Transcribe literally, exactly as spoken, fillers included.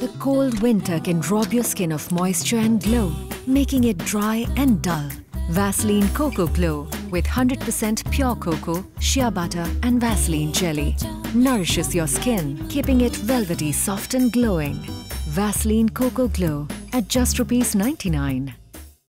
The cold winter can rob your skin of moisture and glow, making it dry and dull. Vaseline Cocoa Glow with one hundred percent pure cocoa, shea butter and Vaseline Jelly nourishes your skin, keeping it velvety, soft and glowing. Vaseline Cocoa Glow at just rupees ninety-nine.